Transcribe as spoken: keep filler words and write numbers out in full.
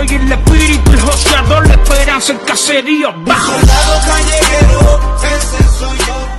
seguir el espíritu, el joseador, la esperanza, el caserío. Bajo. Soldado callejero, ese soy yo.